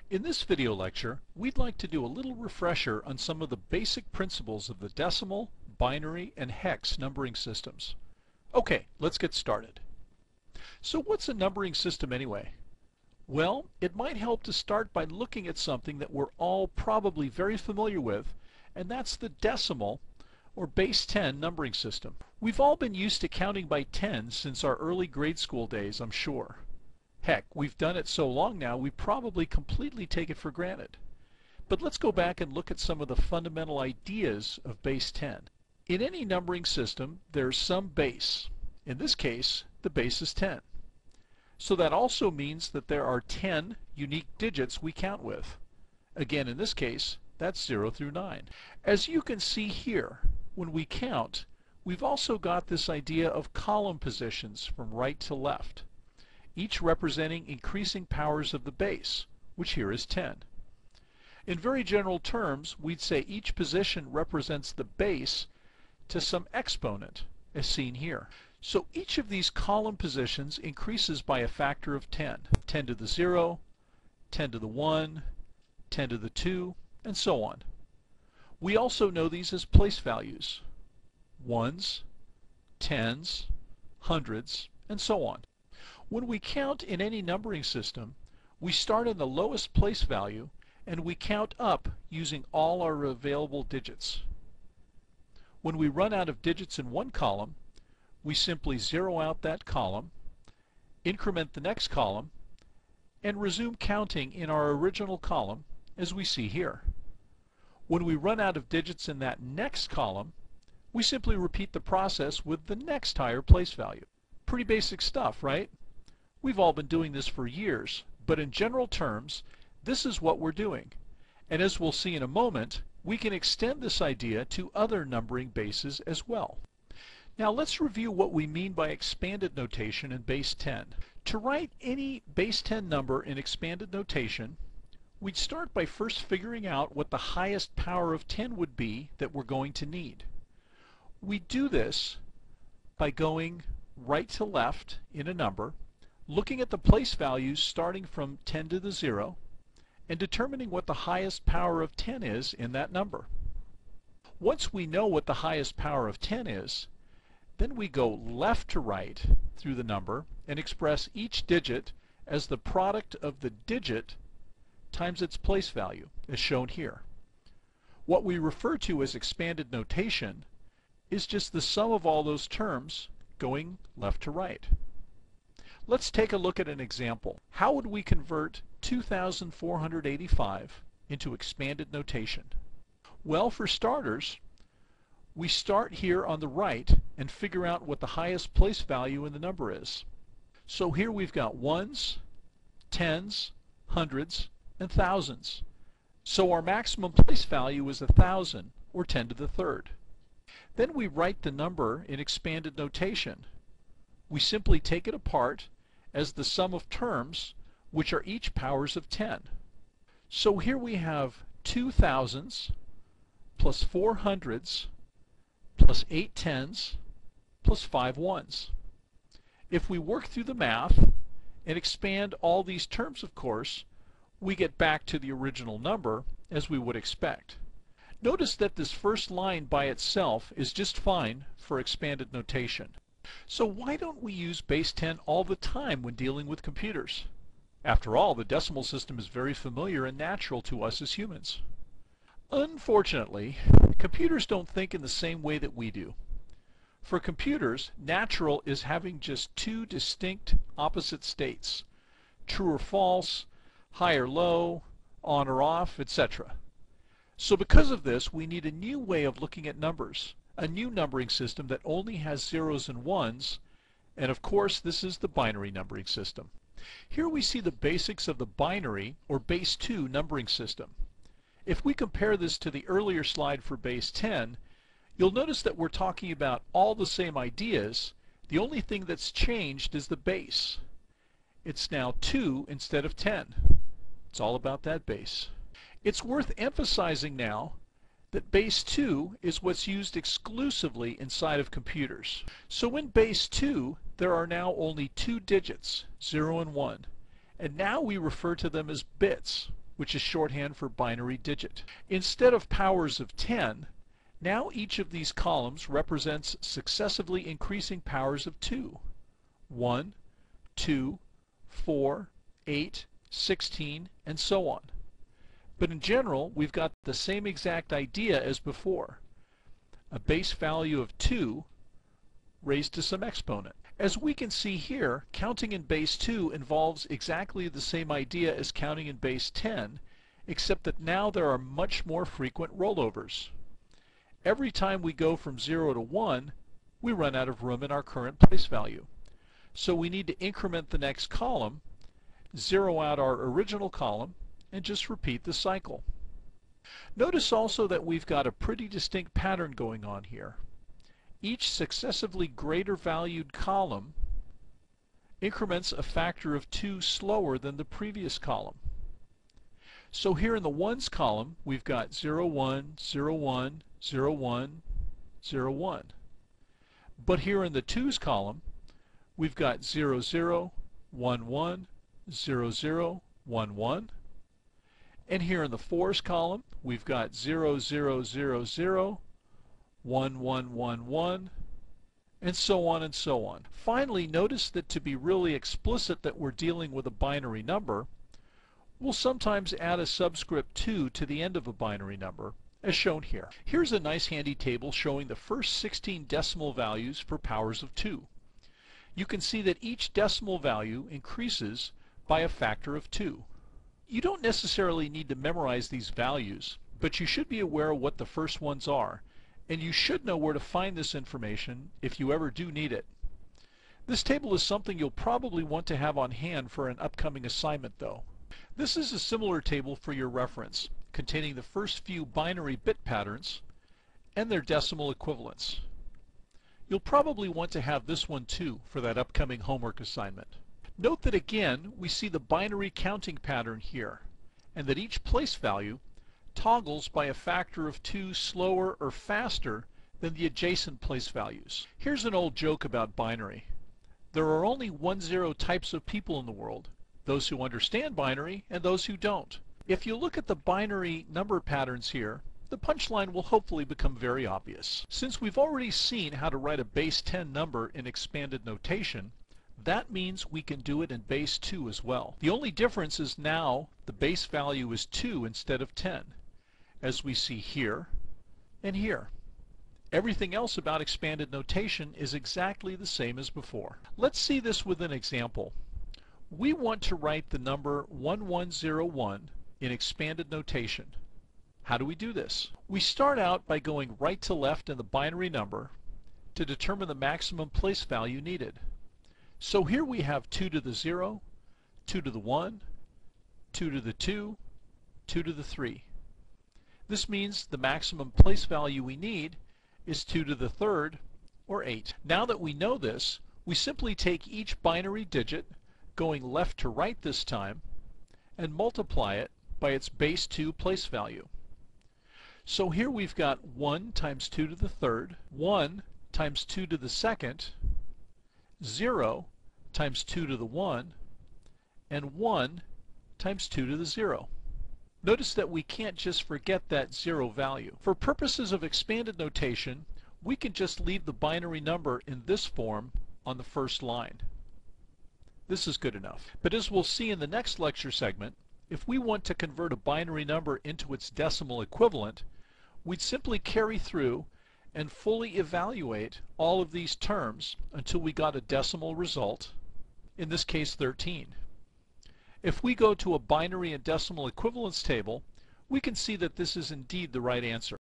In this video lecture, we'd like to do a little refresher on some of the basic principles of the decimal, binary, and hex numbering systems. Okay, let's get started. So what's a numbering system anyway? Well, it might help to start by looking at something that we're all probably very familiar with, and that's the decimal or base 10 numbering system. We've all been used to counting by tens since our early grade school days, I'm sure. Heck, we've done it so long now we probably completely take it for granted. But let's go back and look at some of the fundamental ideas of base 10. In any numbering system, there's some base. In this case, the base is 10. So that also means that there are 10 unique digits we count with. Again, in this case, that's 0 through 9. As you can see here, when we count, we've also got this idea of column positions from right to left, each representing increasing powers of the base, which here is 10. In very general terms, we'd say each position represents the base to some exponent, as seen here. So each of these column positions increases by a factor of 10. 10 to the 0, 10 to the 1, 10 to the 2, and so on. We also know these as place values. Ones, tens, hundreds, and so on. When we count in any numbering system, we start in the lowest place value and we count up using all our available digits. When we run out of digits in one column, we simply zero out that column, increment the next column, and resume counting in our original column as we see here. When we run out of digits in that next column, we simply repeat the process with the next higher place value. Pretty basic stuff, right? We've all been doing this for years, but in general terms, this is what we're doing. And as we'll see in a moment, we can extend this idea to other numbering bases as well. Now let's review what we mean by expanded notation in base 10. To write any base 10 number in expanded notation, we'd start by first figuring out what the highest power of 10 would be that we're going to need. We do this by going right to left in a number, looking at the place values starting from 10 to the 0, and determining what the highest power of 10 is in that number. Once we know what the highest power of 10 is, then we go left to right through the number and express each digit as the product of the digit times its place value, as shown here. What we refer to as expanded notation is just the sum of all those terms going left to right. Let's take a look at an example. How would we convert 2,485 into expanded notation? Well, for starters, we start here on the right and figure out what the highest place value in the number is. So here we've got ones, tens, hundreds, and thousands. So our maximum place value is 1,000, or 10 to the third. Then we write the number in expanded notation. We simply take it apart as the sum of terms, which are each powers of 10. So here we have 2 thousands plus 4 hundreds plus 8 tens plus 5 ones. If we work through the math and expand all these terms, of course, we get back to the original number as we would expect. Notice that this first line by itself is just fine for expanded notation. So why don't we use base 10 all the time when dealing with computers? After all, the decimal system is very familiar and natural to us as humans. Unfortunately, computers don't think in the same way that we do. For computers, natural is having just two distinct opposite states, true or false, high or low, on or off, etc. So because of this, we need a new way of looking at numbers, a new numbering system that only has zeros and ones, and of course this is the binary numbering system. Here we see the basics of the binary or base 2 numbering system. If we compare this to the earlier slide for base 10, you'll notice that we're talking about all the same ideas. The only thing that's changed is the base. It's now 2 instead of 10. It's all about that base. It's worth emphasizing now that base 2 is what's used exclusively inside of computers. So in base 2, there are now only two digits, 0 and 1. And now we refer to them as bits. which is shorthand for binary digit. Instead of powers of 10, now each of these columns represents successively increasing powers of 2. 1, 2, 4, 8, 16, and so on. But in general, we've got the same exact idea as before. A base value of 2 raised to some exponent. As we can see here, counting in base 2 involves exactly the same idea as counting in base 10, except that now there are much more frequent rollovers. Every time we go from 0 to 1, we run out of room in our current place value. So we need to increment the next column, zero out our original column, and just repeat the cycle. Notice also that we've got a pretty distinct pattern going on here. Each successively greater valued column increments a factor of 2 slower than the previous column. So here in the ones column, we've got 0, 1, 0, 1, 0, 1, 0, 1. But here in the twos column, we've got 0, 0, 1, 1, 0, 0, 1, 1. And here in the fours column, we've got 0, 0, 0, 0, 1, 1, 1, 1, and so on and so on. Finally, notice that to be really explicit that we're dealing with a binary number, we'll sometimes add a subscript 2 to the end of a binary number, as shown here. Here's a nice handy table showing the first 16 decimal values for powers of 2. You can see that each decimal value increases by a factor of 2. You don't necessarily need to memorize these values, but you should be aware of what the first ones are, and you should know where to find this information if you ever do need it. This table is something you'll probably want to have on hand for an upcoming assignment though. This is a similar table for your reference, containing the first few binary bit patterns and their decimal equivalents. You'll probably want to have this one too for that upcoming homework assignment. Note that again we see the binary counting pattern here, and that each place value toggles by a factor of 2 slower or faster than the adjacent place values. Here's an old joke about binary. There are only 1-0 types of people in the world, those who understand binary and those who don't. If you look at the binary number patterns here, the punchline will hopefully become very obvious. Since we've already seen how to write a base 10 number in expanded notation, that means we can do it in base 2 as well. The only difference is now the base value is 2 instead of 10, as we see here and here. Everything else about expanded notation is exactly the same as before. Let's see this with an example. We want to write the number 1101 in expanded notation. How do we do this? We start out by going right to left in the binary number to determine the maximum place value needed. So here we have 2 to the 0, 2 to the 1, 2 to the 2, 2 to the 3. This means the maximum place value we need is 2 to the third, or 8. Now that we know this, we simply take each binary digit, going left to right this time, and multiply it by its base 2 place value. So here we've got 1 times 2 to the third, 1 times 2 to the second, 0 times 2 to the 1, and 1 times 2 to the 0. Notice that we can't just forget that 0 value. For purposes of expanded notation, we can just leave the binary number in this form on the first line. This is good enough. But as we'll see in the next lecture segment, if we want to convert a binary number into its decimal equivalent, we'd simply carry through and fully evaluate all of these terms until we got a decimal result, in this case 13. If we go to a binary and decimal equivalence table, we can see that this is indeed the right answer.